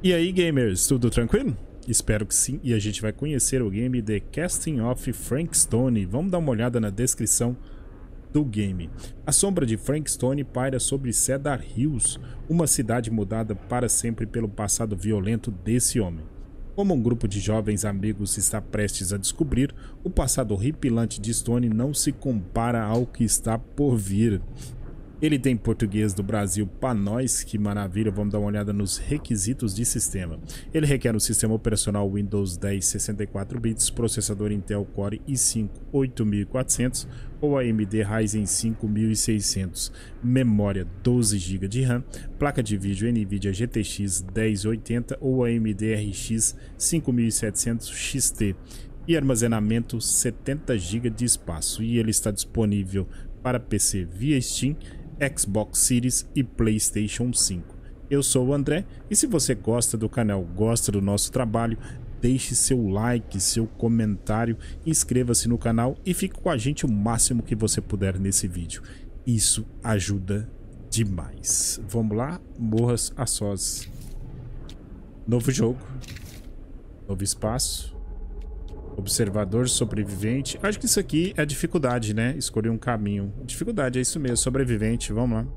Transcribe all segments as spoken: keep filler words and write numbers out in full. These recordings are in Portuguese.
E aí, gamers, tudo tranquilo? Espero que sim, e a gente vai conhecer o game The Casting of Frankstone. Vamos dar uma olhada na descrição do game. A sombra de Frankstone paira sobre Cedar Hills, uma cidade mudada para sempre pelo passado violento desse homem. Como um grupo de jovens amigos está prestes a descobrir, o passado horripilante de Stone não se compara ao que está por vir. Ele tem português do Brasil para nós, que maravilha. Vamos dar uma olhada nos requisitos de sistema. Ele requer um sistema operacional Windows dez sessenta e quatro bits, processador Intel Core i cinco oito mil e quatrocentos ou A M D Ryzen cinco mil e seiscentos, memória doze gigas de RAM, placa de vídeo Nvidia G T X dez oitenta ou A M D R X cinco mil e setecentos X T e armazenamento setenta gigas de espaço. E ele está disponível para P C via Steam, Xbox Series e PlayStation cinco. Eu sou o André e se você gosta do canal, gosta do nosso trabalho, deixe seu like, seu comentário, inscreva-se no canal e fique com a gente o máximo que você puder nesse vídeo. Isso ajuda demais. Vamos lá, morras a sós. Novo jogo, novo espaço. Observador, sobrevivente. Acho que isso aqui é dificuldade, né? Escolher um caminho. Dificuldade, é isso mesmo. Sobrevivente, vamos lá.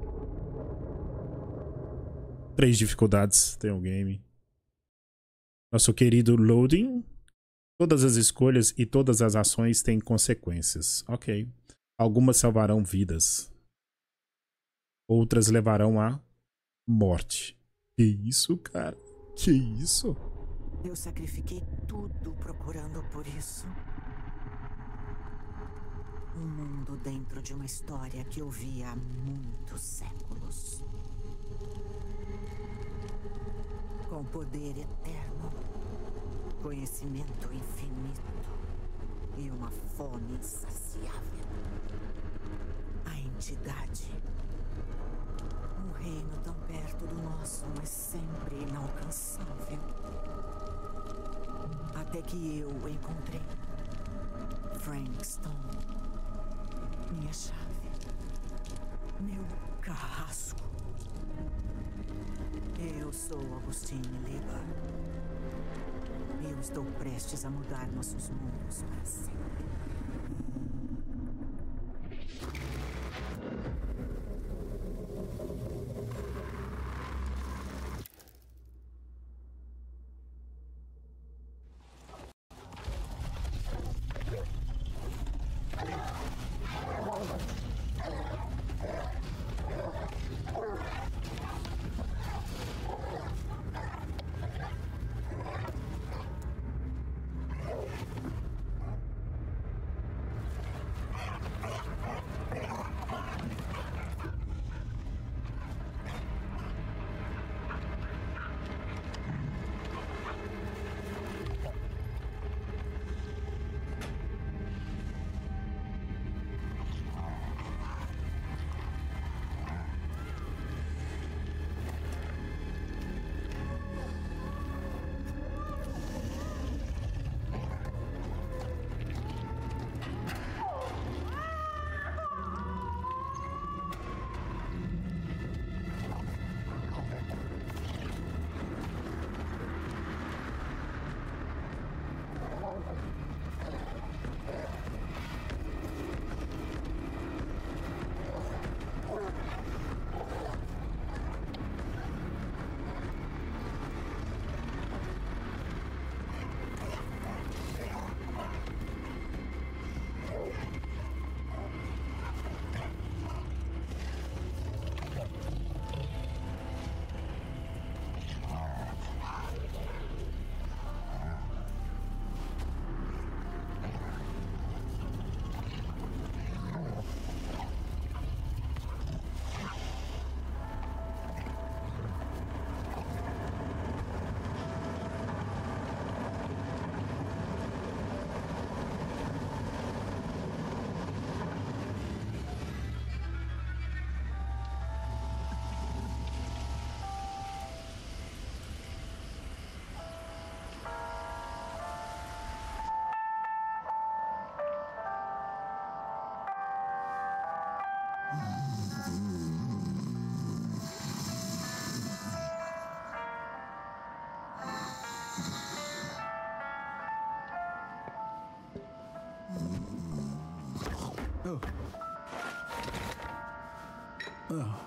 Três dificuldades tem o game. Nosso querido loading. Todas as escolhas e todas as ações têm consequências. Ok. Algumas salvarão vidas. Outras levarão à morte. Que isso, cara? Que isso? Eu sacrifiquei tudo procurando por isso. Um mundo dentro de uma história que eu via há muitos séculos. Com poder eterno, conhecimento infinito e uma fome insaciável. A entidade. Um reino tão perto do nosso, mas sempre inalcançável. Até que eu encontrei Frankstone, minha chave, meu carrasco. Eu sou Augustine Lieber. Eu estou prestes a mudar nossos mundos para sempre. Oh. Oh.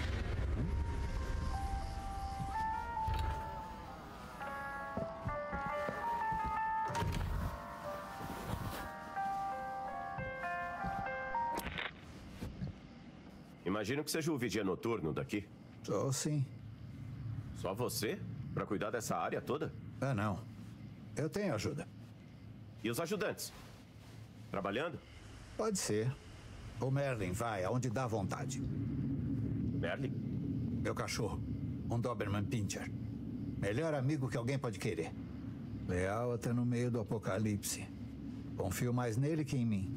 Imagino que seja o vigia noturno daqui. Sou sim. Só você? Pra cuidar dessa área toda? Ah, não. Eu tenho ajuda. E os ajudantes? Trabalhando? Pode ser. O Merlin vai aonde dá vontade. Merlin? Meu cachorro. Um Doberman Pinscher. Melhor amigo que alguém pode querer. Leal até no meio do apocalipse. Confio mais nele que em mim.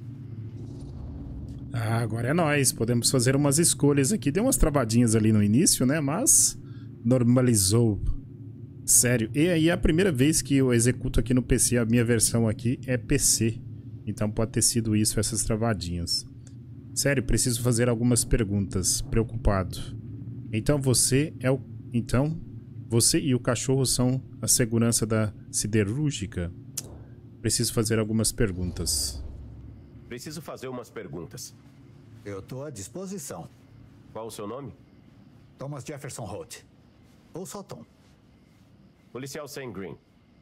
Ah, agora é nóis. Podemos fazer umas escolhas aqui. Deu umas travadinhas ali no início, né? Mas normalizou. Sério. E aí é a primeira vez que eu executo aqui no P C. A minha versão aqui é P C. Então pode ter sido isso, essas travadinhas. Sério, preciso fazer algumas perguntas. Preocupado. Então você é o... Então, você e o cachorro são a segurança da siderúrgica? Preciso fazer algumas perguntas. Preciso fazer umas perguntas. Eu tô à disposição. Qual o seu nome? Thomas Jefferson Holt. Ou só Tom. Policial Sam Green.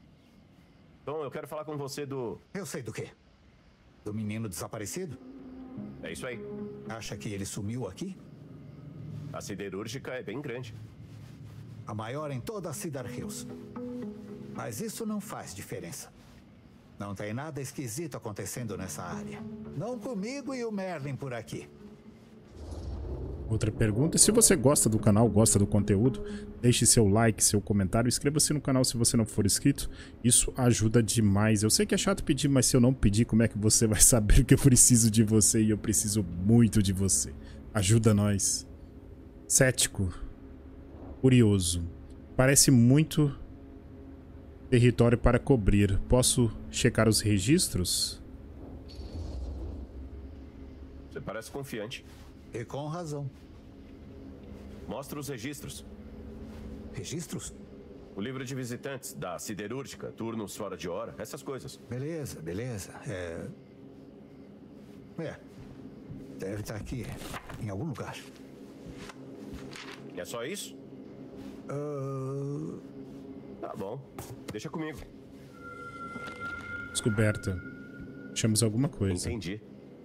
Tom, eu quero falar com você do... Eu sei do quê? Do menino desaparecido? É isso aí. Acha que ele sumiu aqui? A siderúrgica é bem grande. A maior em toda a Cedar Hills. Mas isso não faz diferença. Não tem nada esquisito acontecendo nessa área. Não comigo e o Merlin por aqui. Outra pergunta, se você gosta do canal, gosta do conteúdo, deixe seu like, seu comentário, inscreva-se no canal se você não for inscrito, isso ajuda demais. Eu sei que é chato pedir, mas se eu não pedir, como é que você vai saber que eu preciso de você e eu preciso muito de você? Ajuda nós. Cético. Curioso. Parece muito território para cobrir. Posso checar os registros? Você parece confiante. E com razão. Mostra os registros. Registros? O livro de visitantes da siderúrgica, turnos fora de hora, essas coisas. Beleza, beleza. É... É. Deve estar aqui, em algum lugar. É só isso? Uh... Tá bom. Deixa comigo. Descoberta. Achamos alguma coisa. Entendi.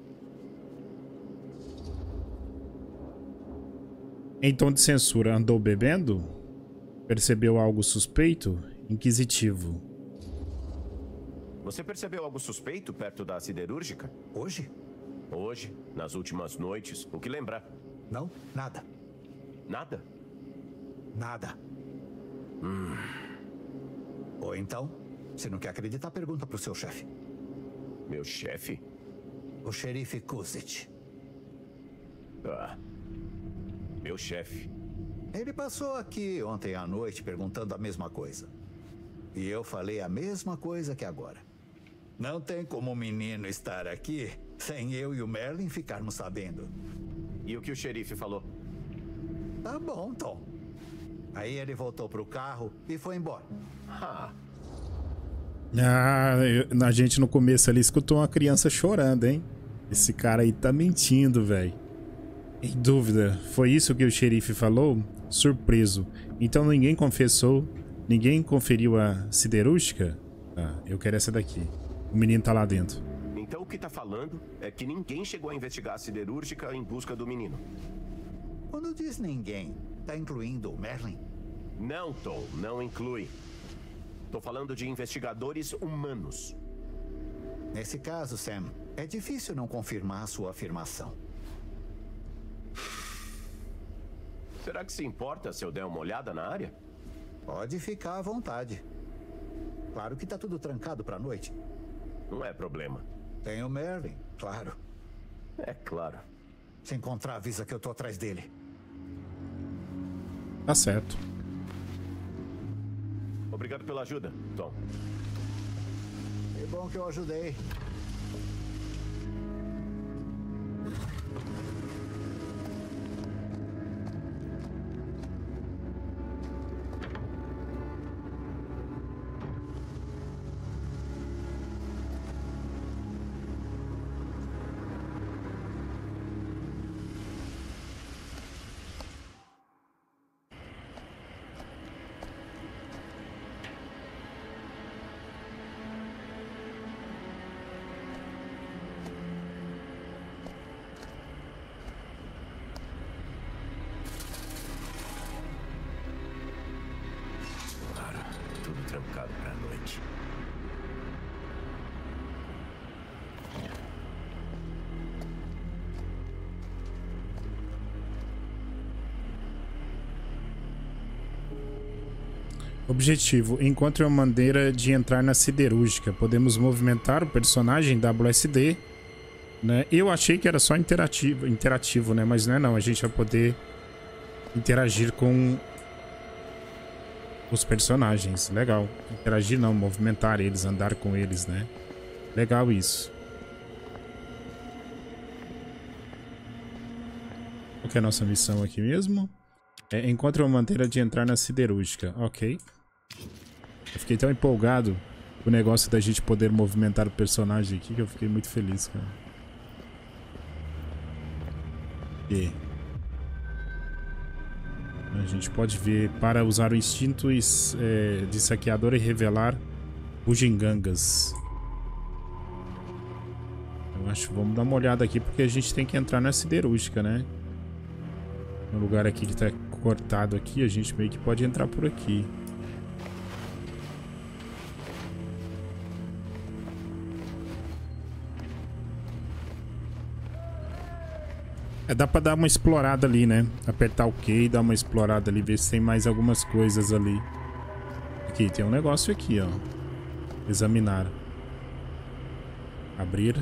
Em tom de censura, andou bebendo? Percebeu algo suspeito? Inquisitivo. Você percebeu algo suspeito perto da siderúrgica? Hoje? Hoje, nas últimas noites, o que lembrar? Não, nada. Nada? Nada. Hum. Ou então, se não quer acreditar, pergunta pro seu chefe. Meu chefe? O xerife Kuzit. Ah. Meu chefe. Ele passou aqui ontem à noite perguntando a mesma coisa. E eu falei a mesma coisa que agora. Não tem como o menino estar aqui sem eu e o Merlin ficarmos sabendo. E o que o xerife falou? Tá bom, Tom. Aí ele voltou pro carro e foi embora. Ah, ah eu, a gente no começo ali escutou uma criança chorando, hein? Esse cara aí tá mentindo, velho. Em dúvida, foi isso que o xerife falou? Surpreso. Então ninguém confessou? Ninguém conferiu a siderúrgica? Ah, eu quero essa daqui. O menino tá lá dentro. então o que tá falando é que ninguém chegou a investigar a siderúrgica em busca do menino. Quando diz ninguém, tá incluindo o Merlin? Não, Tom, não inclui. Tô falando de investigadores humanos. Nesse caso, Sam, é difícil não confirmar a sua afirmação. Será que se importa se eu der uma olhada na área? Pode ficar à vontade. Claro que tá tudo trancado pra noite. Não é problema. Tem o Merlin, claro. É claro. Se encontrar, avisa que eu tô atrás dele. Tá certo. Obrigado pela ajuda, Tom. Que bom que eu ajudei. recado pra noite. Objetivo: encontre uma maneira de entrar na siderúrgica. Podemos movimentar o personagem W S D, né? Eu achei que era só interativo, interativo, né? Mas não é não. A gente vai poder interagir com os personagens. Legal. Interagir não, movimentar eles, andar com eles, né? Legal isso. Qual que é a nossa missão aqui mesmo? É, encontre uma maneira de entrar na siderúrgica. Ok. Eu fiquei tão empolgado com o negócio da gente poder movimentar o personagem aqui que eu fiquei muito feliz, cara. E a gente pode ver para usar o instinto é, de saqueador e revelar bugigangas. Eu acho, vamos dar uma olhada aqui porque a gente tem que entrar na siderúrgica, né? No lugar aqui que tá cortado aqui, a gente meio que pode entrar por aqui. É, dá pra dar uma explorada ali, né? Apertar o Q e dar uma explorada ali, ver se tem mais algumas coisas ali. Aqui, tem um negócio aqui, ó. Examinar. Abrir.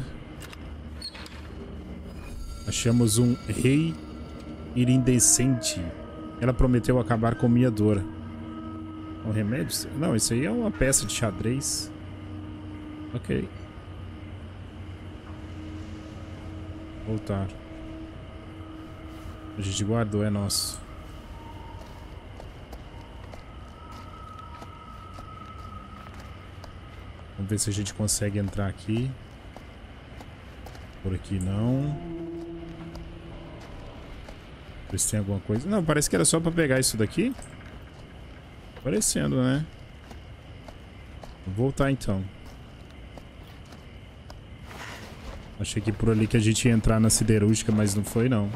Achamos um rei iridescente. Ela prometeu acabar com minha dor. Um remédio? Não, isso aí é uma peça de xadrez. Ok. Voltar. A gente guardou, é nosso. Vamos ver se a gente consegue entrar aqui. Por aqui não. Ver se tem alguma coisa. Não, parece que era só pra pegar isso daqui. Parecendo, né? Vou voltar então. Achei que por ali que a gente ia entrar na siderúrgica, mas não foi não.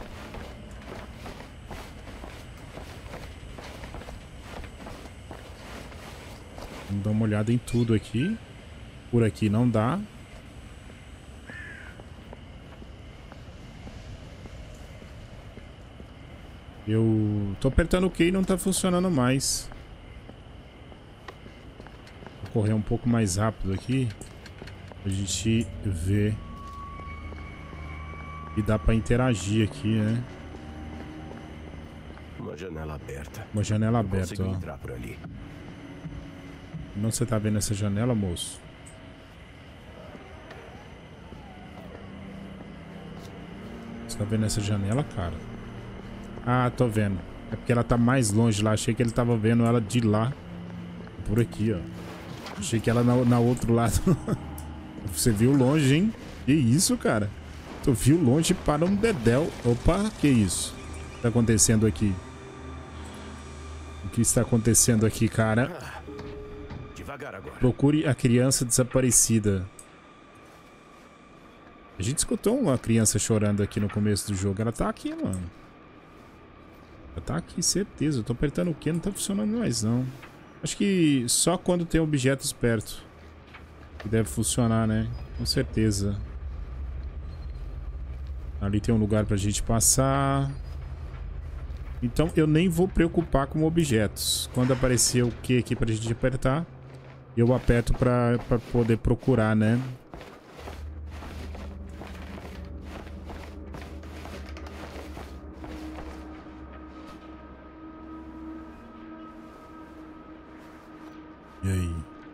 Vamos dar uma olhada em tudo aqui. Por aqui não dá. Eu tô apertando o Q e não tá funcionando mais. Vou correr um pouco mais rápido aqui. A gente vê. E dá pra interagir aqui, né? Uma janela aberta. Uma janela aberta, ó. Entrar por ali. Não, você tá vendo essa janela, moço? Você tá vendo essa janela, cara? Ah, tô vendo. É porque ela tá mais longe lá. Achei que ele tava vendo ela de lá. Por aqui, ó. Achei que ela na, na outro lado. Você viu longe, hein? Que isso, cara? Tu viu longe para um dedéu. Opa, que isso? O que tá acontecendo aqui? O que está acontecendo aqui, cara? Devagar agora. Procure a criança desaparecida. A gente escutou uma criança chorando aqui no começo do jogo. Ela tá aqui, mano. Ela tá aqui, certeza. Eu tô apertando o Q, não tá funcionando mais, não. Acho que só quando tem objetos perto que deve funcionar, né? Com certeza. Ali tem um lugar pra gente passar. Então eu nem vou preocupar com objetos. Quando aparecer o Q aqui pra gente apertar, eu aperto pra, pra poder procurar, né? E aí?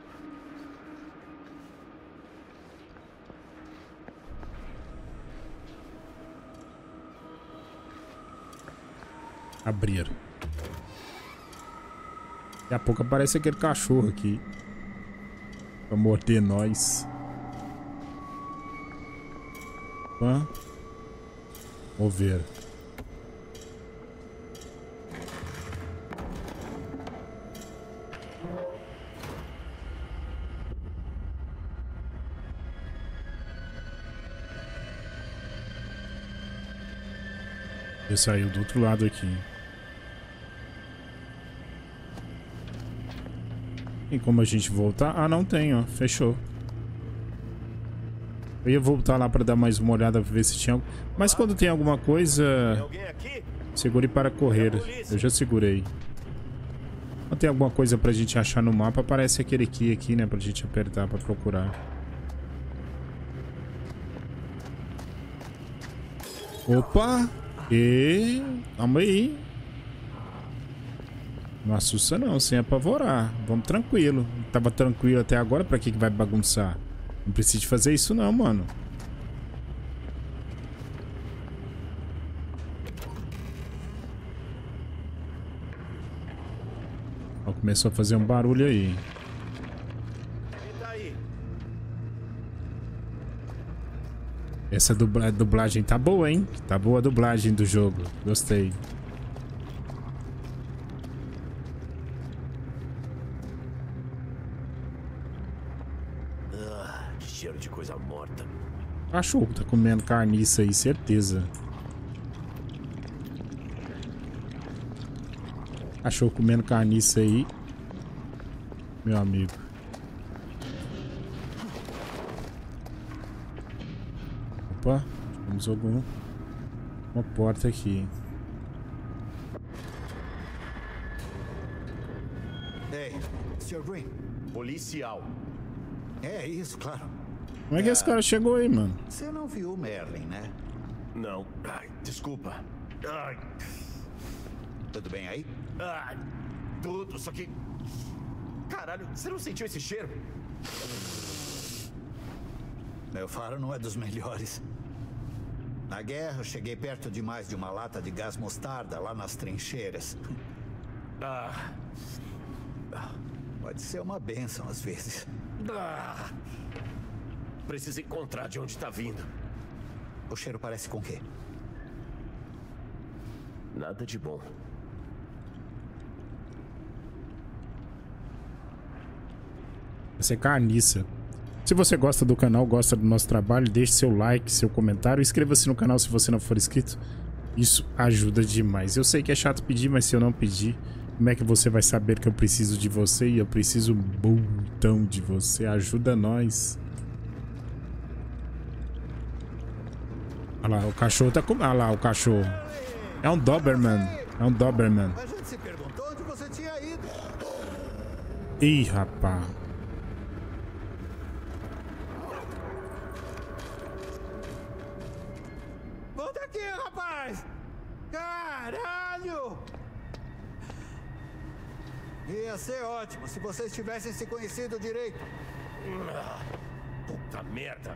Abrir. Daqui a pouco aparece aquele cachorro aqui pra morder nós. Opa. Mover. Ele saiu do outro lado aqui. Tem como a gente voltar? Ah, não tem, ó. Fechou. Eu ia voltar lá pra dar mais uma olhada pra ver se tinha algo. Mas quando tem alguma coisa... Segure para correr. Eu já segurei. Quando tem alguma coisa pra gente achar no mapa, aparece aquele key aqui, né? Pra gente apertar pra procurar. Opa! E... Calma aí. Não assusta não, sem apavorar. Vamos tranquilo. Tava tranquilo até agora, pra que que vai bagunçar? Não precisa de fazer isso não, mano. Ó, começou a fazer um barulho aí. Essa dubla dublagem tá boa, hein? Tá boa a dublagem do jogo. Gostei. Ah, cheiro de coisa morta. Cachorro tá comendo carniça aí, certeza. Cachorro comendo carniça aí. Meu amigo. Opa, temos algum... uma porta aqui. Ei, senhor Green. Policial. É isso, claro. Como é que esse cara chegou aí, mano? Você não viu o Merlin, né? Não. Ai, desculpa. Ai. Tudo bem aí? Ai, tudo, só que... Caralho, você não sentiu esse cheiro? Meu faro não é dos melhores. Na guerra, eu cheguei perto demais de uma lata de gás mostarda lá nas trincheiras. Ah. Pode ser uma bênção às vezes. Ah. Preciso encontrar de onde tá vindo. O cheiro parece com o quê? Nada de bom. Vai ser carniça. Se você gosta do canal, gosta do nosso trabalho, deixe seu like, seu comentário. Inscreva-se no canal se você não for inscrito. Isso ajuda demais. Eu sei que é chato pedir, mas se eu não pedir, como é que você vai saber que eu preciso de você? E eu preciso montão de você. Ajuda nós. Olha lá, o cachorro tá com... Olha lá, o cachorro. É um Doberman. É um Doberman. A gente se perguntou onde você tinha ido. Ih, rapaz. Volta aqui, rapaz! Caralho! Ia ser ótimo se vocês tivessem se conhecido direito. Ah, puta merda.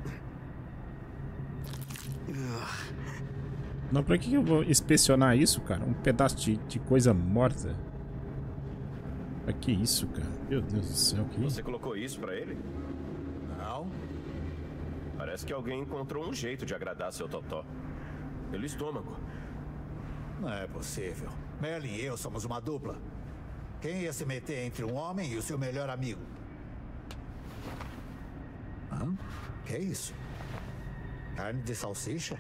Não, pra que eu vou inspecionar isso, cara? Um pedaço de, de coisa morta. Pra que isso, cara? Meu Deus do céu, que isso? Você colocou isso pra ele? Não? Parece que alguém encontrou um jeito de agradar seu totó. Pelo estômago. Não é possível. Merlin e eu somos uma dupla. Quem ia se meter entre um homem e o seu melhor amigo? Hã? Que isso? Carne de salsicha?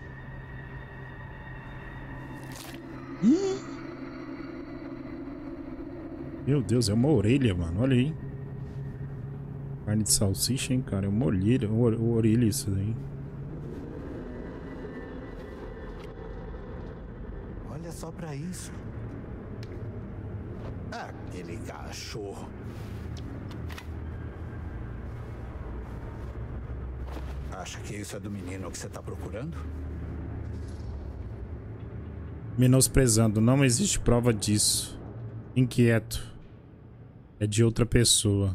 Meu Deus, é uma orelha, mano. Olha aí. Carne de salsicha, hein, cara. É uma orelha, uma orelha isso daí. Olha só pra isso. Aquele cachorro. Acha que isso é do menino que você tá procurando? Menosprezando. Não existe prova disso. Inquieto. É de outra pessoa.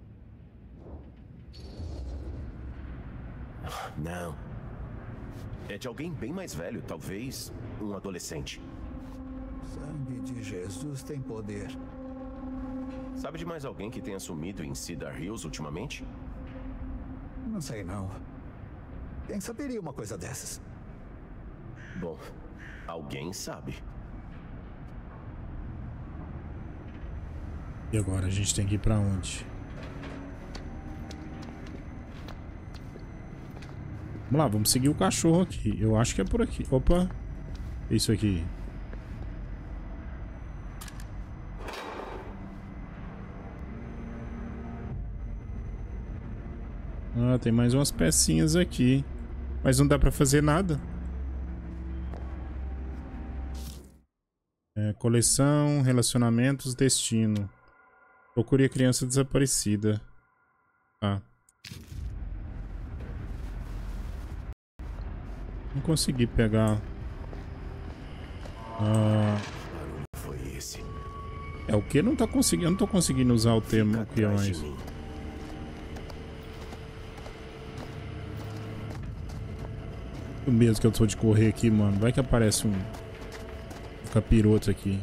Não. É de alguém bem mais velho, talvez um adolescente. Sangue de Jesus tem poder. Sabe de mais alguém que tenha sumido em Cedar Hills ultimamente? Não sei não. Quem saberia uma coisa dessas? Bom, alguém sabe. E agora a gente tem que ir pra onde? Vamos lá, vamos seguir o cachorro aqui. Eu acho que é por aqui. Opa. Isso aqui. Ah, tem mais umas pecinhas aqui. Mas não dá pra fazer nada. É, coleção, relacionamentos, destino. Procure a criança desaparecida. Tá. Não consegui pegar. Ah, Foi esse. é o que? Não tá conseguindo. Eu não tô conseguindo usar o termo que é mais. O mesmo que eu tô de correr aqui, mano. Vai que aparece um, um capiroto aqui.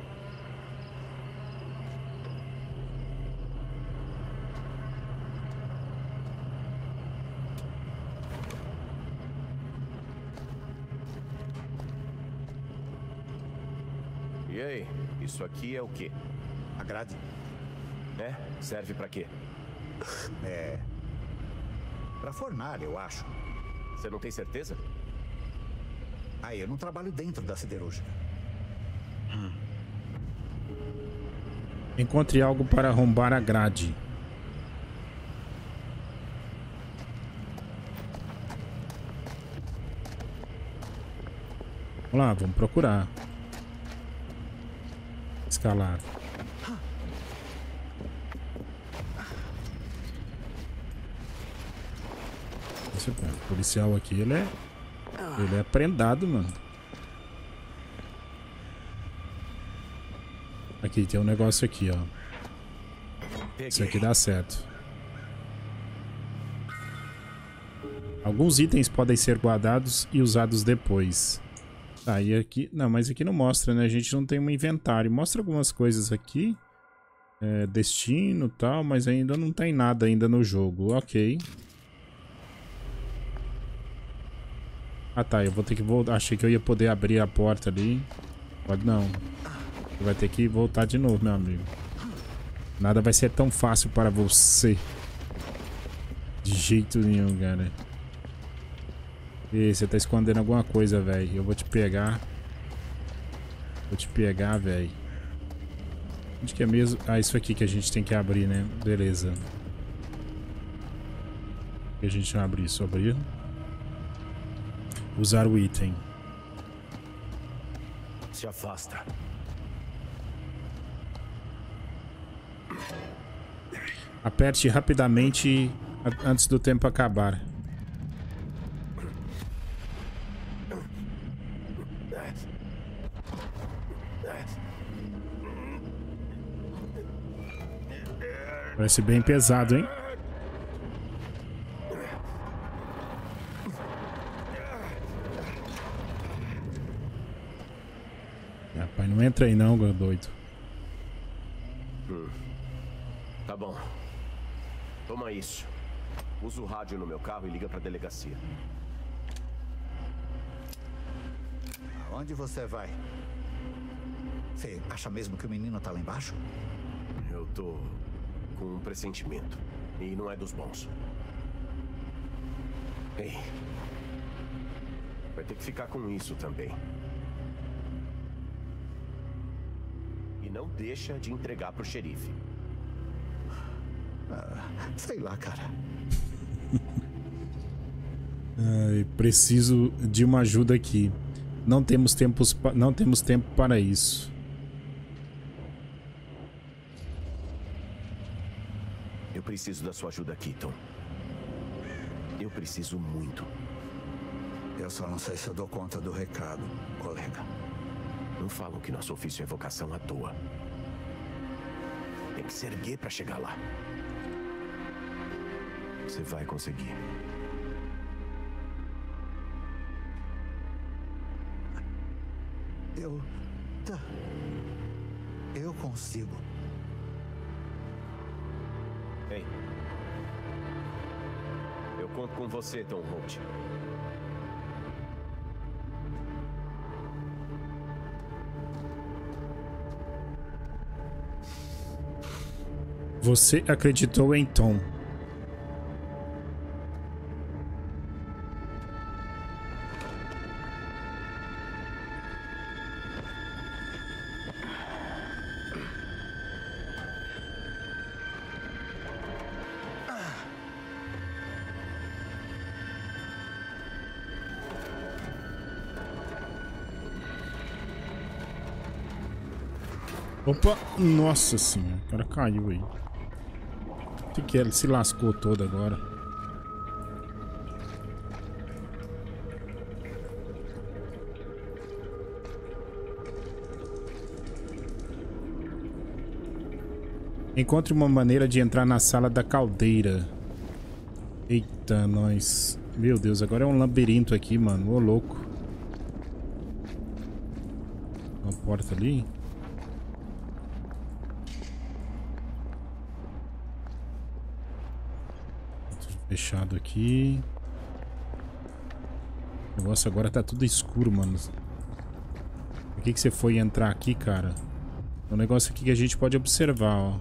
E aí, isso aqui é o quê? A grade É? Serve pra quê? é pra fornalha, eu acho. Você não tem certeza? Ah, eu não trabalho dentro da siderúrgica. Encontre algo para arrombar a grade. Vamos lá, vamos procurar. Escalar. Esse policial aqui, ele é... Ele é prendado, mano. Aqui, tem um negócio aqui, ó. Peguei. Isso aqui dá certo. Alguns itens podem ser guardados e usados depois. Tá, e aqui... Não, mas aqui não mostra, né? A gente não tem um inventário. Mostra algumas coisas aqui. É, destino e tal, mas ainda não tem nada ainda no jogo. Ok. Ah tá, eu vou ter que voltar. Achei que eu ia poder abrir a porta ali. Pode não. Você vai ter que voltar de novo, meu amigo. Nada vai ser tão fácil para você. De jeito nenhum, cara. Ih, você tá escondendo alguma coisa, velho. Eu vou te pegar. Vou te pegar, velho. Onde que é mesmo? Ah, isso aqui que a gente tem que abrir, né? Beleza. E a gente não abre isso, abrir. Usar o item. Se afasta. Aperte rapidamente antes do tempo acabar. Parece bem pesado, hein? Rapaz, não entra aí não, doido. Hum. Tá bom. Toma isso. Usa o rádio no meu carro e liga pra delegacia. Aonde você vai? Você acha mesmo que o menino tá lá embaixo? Eu tô com um pressentimento. E não é dos bons. Ei. Vai ter que ficar com isso também. E não deixa de entregar pro xerife. Ah, sei lá, cara. Ai, preciso de uma ajuda aqui. Não temos tempos, não temos tempo para isso. Eu preciso da sua ajuda aqui, Tom. Eu preciso muito. Eu só não sei se eu dou conta do recado, colega. Não falam que nosso ofício é vocação à toa. Tem que se erguer pra chegar lá. Você vai conseguir. Eu... Tá. Eu consigo. Ei. Eu conto com você, Tom Holt. Você acreditou em Tom. Opa, nossa senhora, o cara caiu aí. O que é? Ele se lascou todo agora. Encontre uma maneira de entrar na sala da caldeira. Eita, nós. Meu Deus, agora é um labirinto aqui, mano. Ô, louco. Uma porta ali. Fechado aqui. O negócio agora tá tudo escuro, mano. Por que que você foi entrar aqui, cara? É um negócio aqui que a gente pode observar, ó.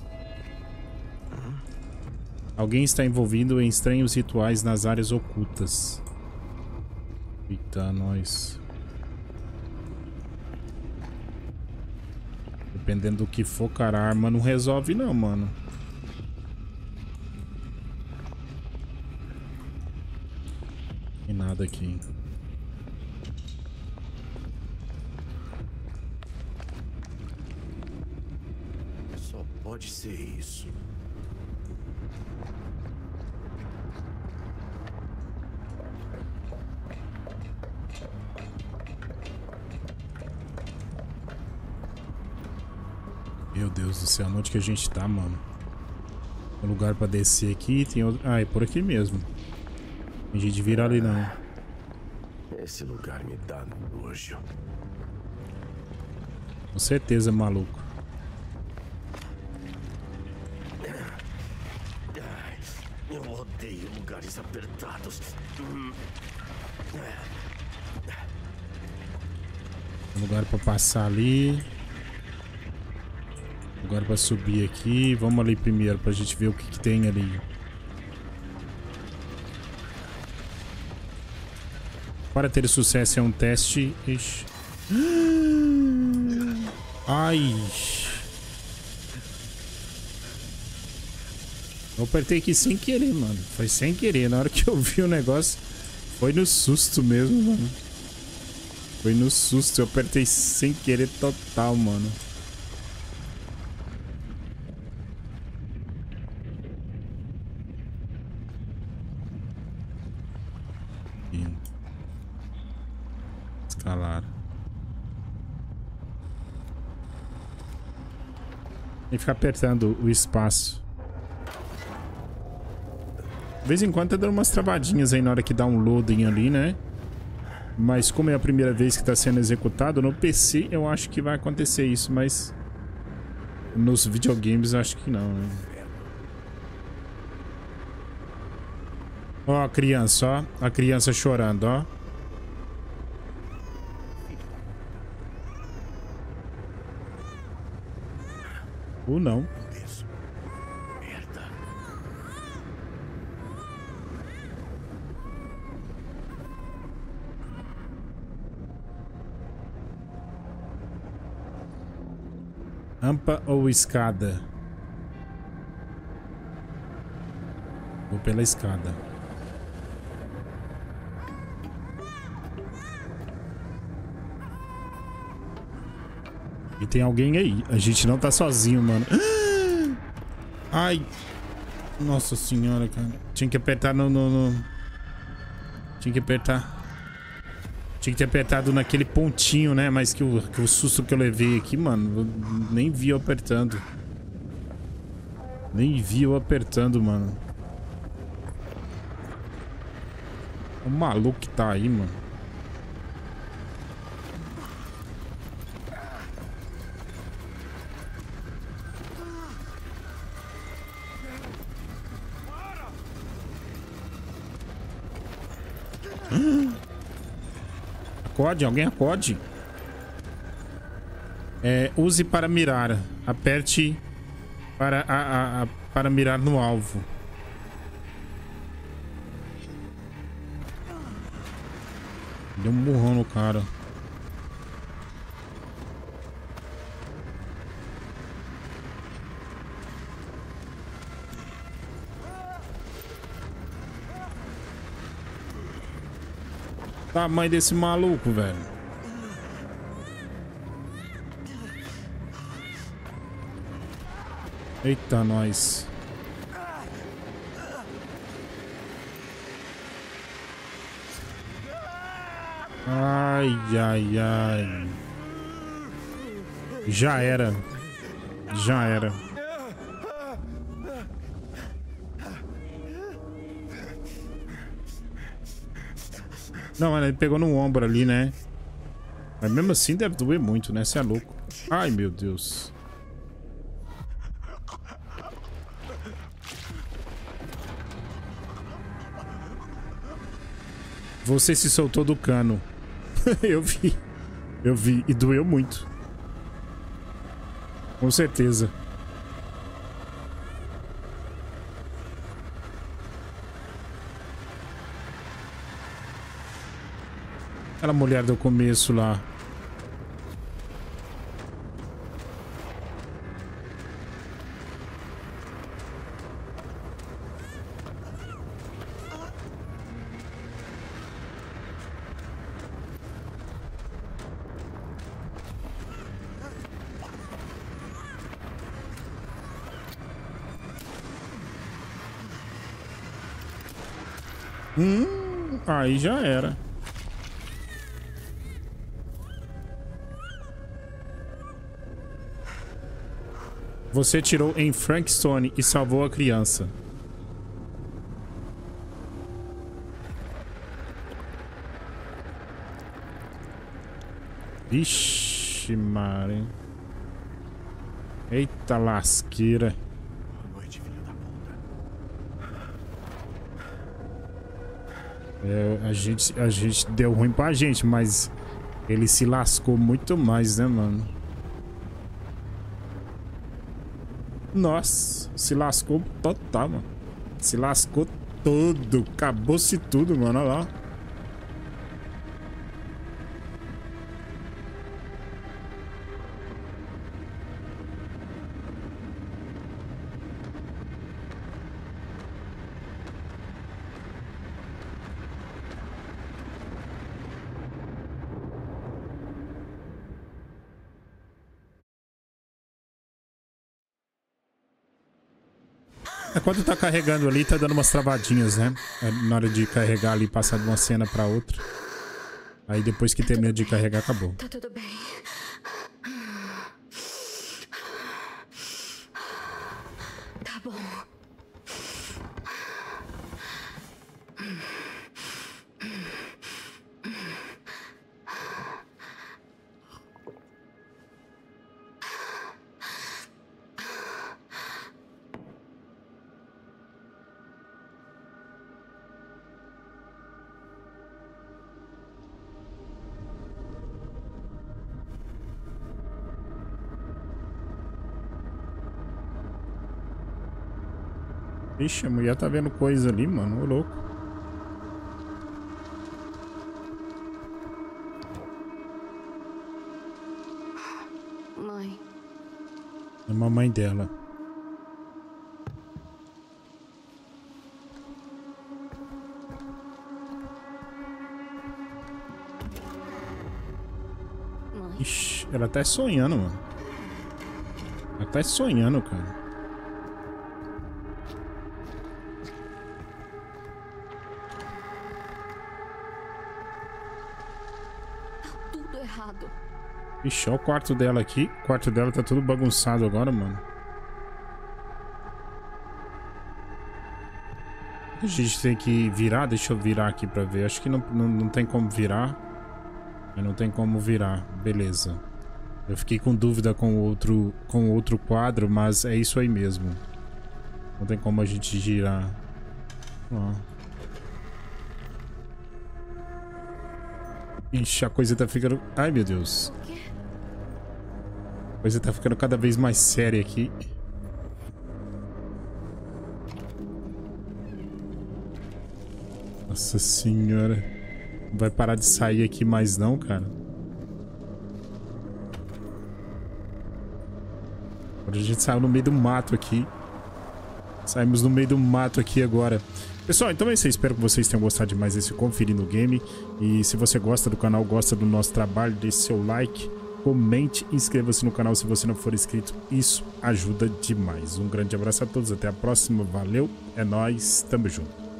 Alguém está envolvido em estranhos rituais nas áreas ocultas. Eita, nós. Dependendo do que for, cara, a arma não resolve não, mano. Tem nada aqui. Só pode ser isso. Meu Deus do céu, onde que a gente tá, mano? Tem lugar pra descer aqui, tem outro... Ah, é por aqui mesmo. Tem gente de virar ali não. Esse lugar me dá nojo. Com certeza, maluco. Eu odeio lugares apertados. Tem lugar pra passar ali. Lugar pra subir aqui. Vamos ali primeiro pra gente ver o que, que tem ali. Para ter sucesso é um teste. Ixi. Ai. Eu apertei aqui sem querer, mano. Foi sem querer. Na hora que eu vi o negócio, foi no susto mesmo, mano. Foi no susto. Eu apertei sem querer total, mano. Escalar. Tem que ficar apertando o espaço. De vez em quando tá dando umas travadinhas aí na hora que dá um loading ali, né? Mas como é a primeira vez que tá sendo executado, no P C eu acho que vai acontecer isso, mas nos videogames eu acho que não, né? Ó a criança, ó. A criança chorando, ó. Ou não. Merda. Rampa ou escada? Vou pela escada. E tem alguém aí. A gente não tá sozinho, mano. Ai. Nossa senhora, cara. Tinha que apertar no... no, no... Tinha que apertar... Tinha que ter apertado naquele pontinho, né? Mas que o, que o susto que eu levei aqui, mano. Eu nem vi eu apertando. Nem vi eu apertando, mano. O maluco que tá aí, mano. Acorde, alguém acorde. É, use para mirar. Aperte para, a, a, a, para mirar no alvo. Deu um burrão no cara. Tamanho desse maluco, velho. Eita, nós. Ai, ai, ai. Já era. Já era. Não, mas ele pegou no ombro ali, né? Mas mesmo assim deve doer muito, né? Você é louco. Ai, meu Deus. Você se soltou do cano. Eu vi. Eu vi. E doeu muito. Com certeza. Aquela mulher do começo lá. Hum, aí já era. Você tirou em Frankstone e salvou a criança. Vixe, Mari. Eita lasqueira. É, a gente, a gente deu ruim pra gente, mas ele se lascou muito mais, né, mano? Nossa, se lascou total, mano. Se lascou todo. Acabou-se tudo, mano. Olha lá. Enquanto tá carregando ali, tá dando umas travadinhas, né? Na hora de carregar ali, passar de uma cena pra outra. Aí depois que termina de carregar, acabou. Tá tudo bem. Tá bom. Ixi, a mulher tá vendo coisa ali, mano. Ô, louco. Mãe. É a mamãe dela. Mãe. Ixi, ela tá sonhando, mano. Ela tá sonhando, cara. Errado. Ixi, olha o quarto dela aqui. O quarto dela tá tudo bagunçado agora, mano. A gente tem que virar. Deixa eu virar aqui pra ver. Acho que não, não, não tem como virar. Não tem como virar. Beleza. Eu fiquei com dúvida com o outro, com o outro quadro, mas é isso aí mesmo. Não tem como a gente girar. Ó. Ixi, a coisa tá ficando... Ai, meu Deus. A coisa tá ficando cada vez mais séria aqui. Nossa senhora. Não vai parar de sair aqui mais não, cara. Agora a gente saiu no meio do mato aqui. Saímos no meio do mato aqui agora. Pessoal, então é isso aí. Espero que vocês tenham gostado demais desse Conferindo o Game. E se você gosta do canal, gosta do nosso trabalho, deixe seu like. comente, inscreva-se no canal se você não for inscrito, isso ajuda demais. Um grande abraço a todos, até a próxima, valeu, é nóis, tamo junto.